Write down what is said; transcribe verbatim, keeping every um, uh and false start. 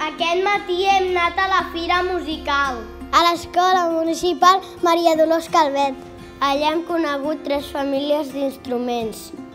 Aquest matí hem anat a la fira musical. A l'escola municipal Maria Dolors Calvet. Allà hem conegut tres famílies d'instruments.